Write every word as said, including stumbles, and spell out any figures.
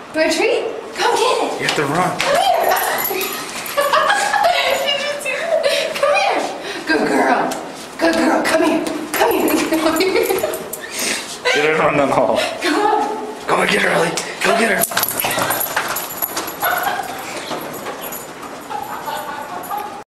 You want a treat? Come get it. You have to run. Come here. Did you see that? Come here. Good girl. Good girl. Come here. Come here. Come here. Get her on the hall. Come on. Go and get her, Ellie. Go get her.